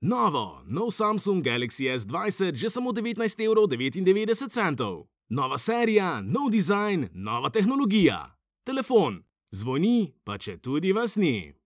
Nov Samsung Galaxy S20 že samo 19,99 €. Nova serija, nov dizajn, nova tehnologija. Telefon. Zvoni, pa če tudi vas ni.